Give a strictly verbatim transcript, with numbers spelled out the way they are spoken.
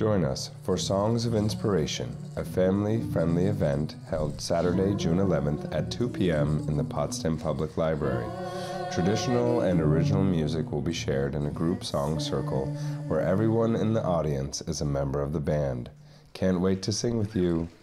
Join us for Songs of Inspiration, a family-friendly event held Saturday, June eleventh at two p m in the Potsdam Public Library. Traditional and original music will be shared in a group song circle where everyone in the audience is a member of the band. Can't wait to sing with you.